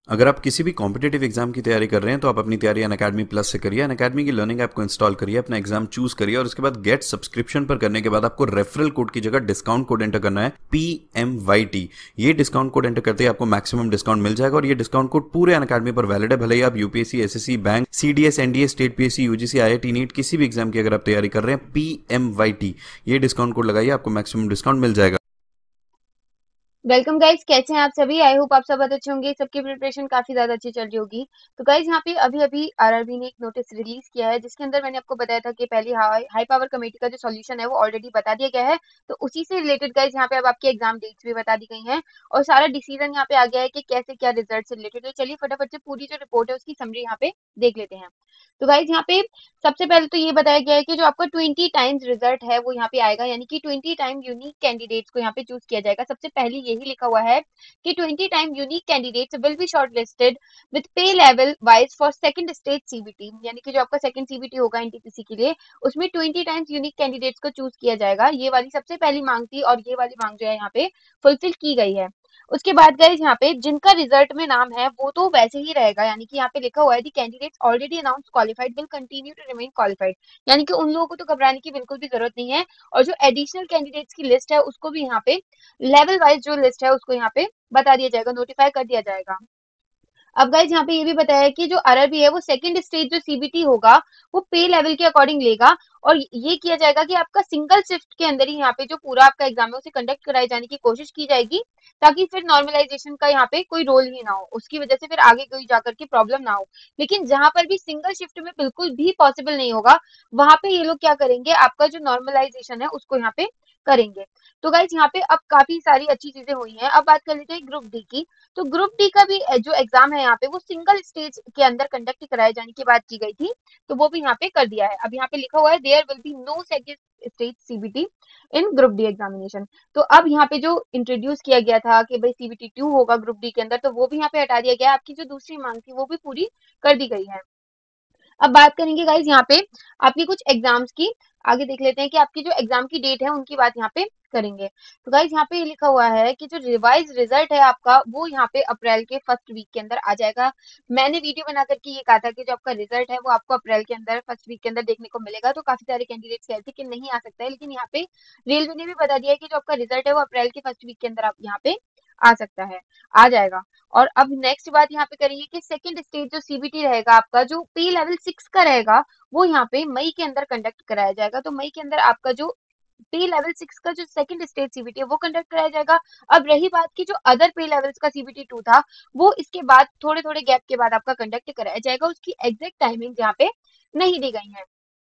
अगर आप किसी भी कॉम्पिटेटिव एग्जाम की तैयारी कर रहे हैं तो आप अपनी तैयारी अनअकैडमी प्लस से करिए। अनअकैडमी की लर्निंग ऐप को इंस्टॉल करिए, अपना एग्जाम चूज करिए और उसके बाद गेट सब्सक्रिप्शन पर करने के बाद आपको रेफरल कोड की जगह डिस्काउंट कोड एंटर करना है PMYT। ये डिस्काउंट कोड एंटर करते ही आपको मैक्सिमम डिस्काउंट मिल जाएगा और ये डिस्काउंट कोड पूरे अनअकैडमी पर वैलिड है। भले ही आप UPSC, SSC, bank, CDS, NDA, state PSC, UGC, IIT, NEET किसी भी एग्जाम की अगर आप तैयारी कर रहे हैं, PMYT ये डिस्काउंट कोड लगाइए, आपको मैक्सिमम डिस्काउंट मिल जाएगा। वेलकम गाइज, कैसे हैं आप सभी। आई होप आप सब बहुत अच्छे होंगे। सबकी प्रिपरेशन काफी ज्यादा अच्छी चल रही होगी। तो गाइज यहाँ पे अभी अभी आरआरबी ने एक नोटिस रिलीज किया है जिसके अंदर मैंने आपको बताया था कि पहली हाई पावर कमेटी का जो सॉल्यूशन है वो ऑलरेडी बता दिया गया है। तो उसी से रिलेटेड गाइज यहाँ पे अब आपकी एग्जाम डेट्स भी बता दी गई हैं और सारा डिसीजन यहाँ पे आ गया है कि कैसे क्या रिजल्ट से रिलेटेड। तो चलिए फटाफट से पूरी जो रिपोर्ट है उसकी समरी यहाँ पे देख लेते हैं। तो गाइज यहाँ पे सबसे पहले तो ये बताया गया है कि जो आपका 20 टाइम्स रिजल्ट है वो यहाँ पे आएगा, यानी कि 20 टाइम यूनिक कैंडिडेट्स को यहाँ पे चूज किया जाएगा। सबसे पहले यही लिखा हुआ है कि 20 time unique candidates will be shortlisted with pay level wise for second stage CBT, यानी कि जो आपका सेकंड सीबीटी होगा एनटीपीसी के लिए उसमें 20 टाइम्स यूनिक कैंडिडेट्स को चूज किया जाएगा। ये वाली सबसे पहली मांग थी और ये वाली मांग जो है यहाँ पे फुलफिल की गई है। उसके बाद गाइज यहाँ पे जिनका रिजल्ट में नाम है वो तो वैसे ही रहेगा, यानी कि यहाँ पे लिखा हुआ है the candidates already announce qualified will continue to remain qualified, यानी कि उन लोगों को तो घबराने की बिल्कुल भी जरूरत नहीं है। और जो एडिशनल कैंडिडेट्स की लिस्ट है उसको भी यहाँ पे लेवल वाइज जो लिस्ट है उसको यहाँ पे बता दिया जाएगा, नोटिफाई कर दिया जाएगा। अब गाइज यहाँ पे ये भी बताया है कि जो आरआरबी है वो सेकंड स्टेज जो सीबीटी होगा वो पे लेवल के अकॉर्डिंग लेगा और ये किया जाएगा कि आपका सिंगल शिफ्ट के अंदर ही यहाँ पे जो पूरा आपका एग्जाम है उसे कंडक्ट कराए जाने की कोशिश की जाएगी, ताकि फिर नॉर्मलाइजेशन का यहाँ पे कोई रोल ही ना हो, उसकी वजह से फिर आगे कोई जाकर के प्रॉब्लम ना हो। लेकिन जहां पर भी सिंगल शिफ्ट में बिल्कुल भी पॉसिबल नहीं होगा वहां पे ये लोग क्या करेंगे, आपका जो नॉर्मलाइजेशन है उसको यहाँ पे करेंगे। तो गाइज यहाँ पे अब काफी सारी अच्छी चीजें हुई हैं। अब बात कर लेते हैं ग्रुप डी की। तो ग्रुप डी का भी जो एग्जाम है यहाँ पे वो सिंगल स्टेज के अंदर कंडक्ट कराए जाने की बात की गई थी, तो वो भी यहाँ पे कर दिया है। अब यहाँ पे लिखा हुआ है there will be no second stage CBT in group D examination. तो अब यहाँ पे जो इंट्रोड्यूस किया गया था कि भाई सीबीटी 2 होगा ग्रुप डी के अंदर, तो वो भी यहाँ पे हटा दिया गया है। आपकी जो दूसरी मांग थी वो भी पूरी कर दी गई है। अब बात करेंगे गाइज यहाँ पे आपकी कुछ एग्जाम्स की। आगे देख लेते हैं कि आपकी जो एग्जाम की डेट है उनकी बात यहाँ पे करेंगे। तो गाइज यहाँ पे ये लिखा हुआ है कि जो रिवाइज रिजल्ट है आपका वो यहाँ पे अप्रैल के फर्स्ट वीक के अंदर आ जाएगा। मैंने वीडियो बना करके ये कहा था कि जो आपका रिजल्ट है वो आपको अप्रैल के अंदर फर्स्ट वीक के अंदर देखने को मिलेगा। तो काफी सारे कैंडिडेट्स कह रहे थे कि नहीं आ सकता है, लेकिन यहाँ पे रेलवे ने भी बता दिया है कि जो आपका रिजल्ट है वो अप्रैल के फर्स्ट वीक के अंदर आप यहाँ पे आ सकता है, आ जाएगा। और अब नेक्स्ट बात यहाँ पे करेंगे कि सेकंड स्टेज जो सीबीटी रहेगा आपका जो पे लेवल 6 का रहेगा वो यहाँ पे मई के अंदर कंडक्ट कराया जाएगा। तो मई के अंदर आपका जो पे लेवल 6 का जो सेकंड स्टेज सीबीटी है वो कंडक्ट कराया जाएगा। अब रही बात की जो अदर पे लेवल्स का सीबीटी 2 था वो इसके बाद थोड़े थोड़े गैप के बाद आपका कंडक्ट कराया जाएगा, उसकी एग्जैक्ट टाइमिंग यहाँ पे नहीं दी गई है।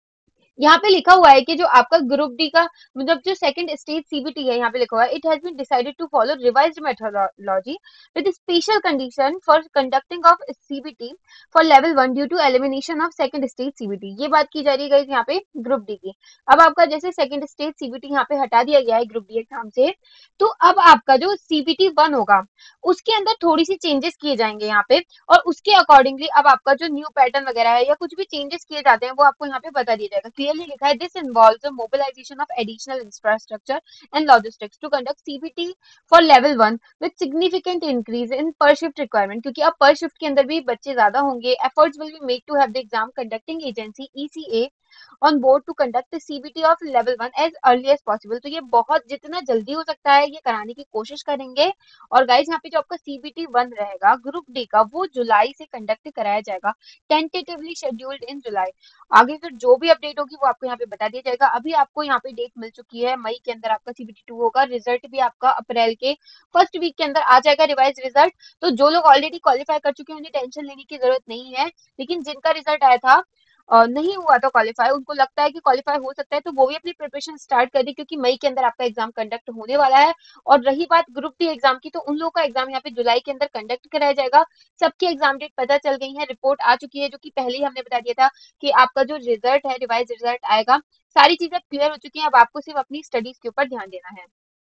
यहाँ पे लिखा हुआ है कि जो आपका ग्रुप डी का मतलब जो सेकंड स्टेज सीबीटी है यहाँ पे लिखा हुआ है it has been decided to follow revised methodology with special condition for conducting of CBT for level 1 due to elimination of second stage CBT. ये बात की जा रही है guys यहाँ पे ग्रुप डी की। अब आपका जैसे सेकंड स्टेज सीबीटी यहाँ पे हटा दिया गया है ग्रुप डी एग्जाम से, तो अब आपका जो सीबीटी 1 होगा उसके अंदर थोड़ी सी चेंजेस किए जाएंगे यहाँ पे और उसके अकॉर्डिंगली अब आपका जो न्यू पैटर्न वगैरह है या कुछ भी चेंजेस किए जाते हैं वो आपको यहाँ पे बता दिया जाएगा। क्लियरली लिखा है this involves the mobilisation of additional infrastructure and logistics to conduct CBT for level 1 with significant increase in per shift requirement, क्योंकि अब पर शिफ्ट के अंदर भी बच्चे ज्यादा होंगे। Efforts will be made to have the exam conducting agency ECA on board to conduct CBT of level 1 as early as possible. तो ये बहुत जितना जल्दी हो सकता है ये कराने की कोशिश करेंगे। और गाइज यहाँ पे जो आपका सीबीटी 1 रहेगा ग्रुप डी का वो जुलाई से कंडक्ट कराया जाएगा, टेंटेटिवली शेड्यूल्ड इन जुलाई। आगे फिर जो भी अपडेट होगी वो आपको यहाँ पे बता दिया जाएगा। अभी आपको यहाँ पे डेट मिल चुकी है, मई के अंदर आपका सीबीटी 2 होगा, रिजल्ट भी आपका अप्रैल के फर्स्ट वीक के अंदर आ जाएगा रिवाइज रिजल्ट। तो जो लोग ऑलरेडी क्वालिफाई कर चुके हैं उन्हें टेंशन लेने की जरूरत नहीं है, लेकिन जिनका रिजल्ट आया था नहीं हुआ था क्वालिफाई, उनको लगता है कि क्वालिफाई हो सकता है, तो वो भी अपनी प्रिपरेशन स्टार्ट कर दी क्योंकि मई के अंदर आपका एग्जाम कंडक्ट होने वाला है। और रही बात ग्रुप डी एग्जाम की, तो उन लोगों का एग्जाम यहाँ पे जुलाई के अंदर कंडक्ट कराया जाएगा। सबकी एग्जाम डेट पता चल गई है, रिपोर्ट आ चुकी है जो कि पहले ही हमने बता दिया था कि आपका जो रिजल्ट है रिवाइज रिजल्ट आएगा। सारी चीजें क्लियर हो चुकी हैं, अब आपको सिर्फ अपनी स्टडीज के ऊपर ध्यान देना है।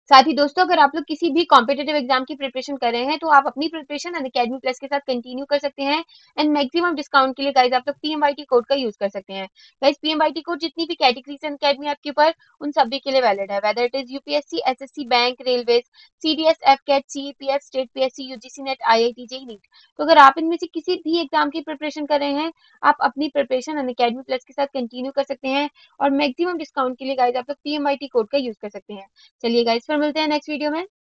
साथ ही दोस्तों, अगर आप लोग किसी भी कॉम्पिटिटिव एग्जाम की प्रिपरेशन कर रहे हैं तो आप अपनी प्रिपरेशन अनअकैडमी प्लस के साथ कंटिन्यू कर सकते हैं। एंड मैक्सिमम डिस्काउंट के लिए गाइज आप लोग पीएमवाईटी कोड का यूज कर सकते हैं। गाइज पीएमवाईटी कोड जितनी भी कैटेगरीज अनअकैडमी आपके ऊपर, उन सभी के लिए वैलिड है, whether it is UPSC, SSC, bank, railway, CDS, AFCAT, CAPF, state PSC, UGC NET, IIT, JEE NEET. तो अगर आप इनमें से किसी भी एग्जाम की प्रिपरेशन कर रहे हैं, आप अपनी प्रिपरेशन अनअकैडमी प्लस के साथ कंटिन्यू कर सकते हैं। और मैक्सिमम डिस्काउंट के लिए गाइज आप लोग पीएमवाईटी कोड का यूज कर सकते हैं। चलिए गाइज, फिर मिलते हैं नेक्स्ट वीडियो में।